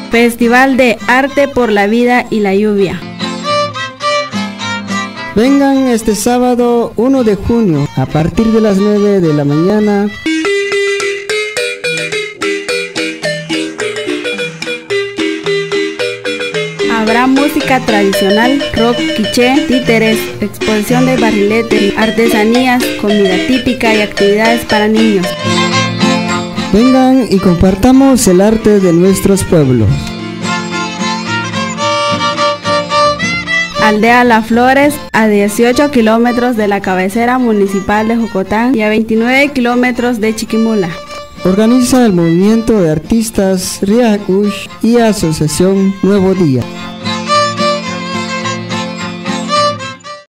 Festival de Arte por la Vida y la Lluvia. Vengan este sábado 1 de junio a partir de las 9 de la mañana. Habrá música tradicional, rock, quiché, títeres, exposición de barriletes, artesanías, comida típica y actividades para niños. Vengan y compartamos el arte de nuestros pueblos. Aldea Las Flores, a 18 kilómetros de la cabecera municipal de Jocotán y a 29 kilómetros de Chiquimula. Organiza el movimiento de artistas Riacush y Asociación Nuevo Día.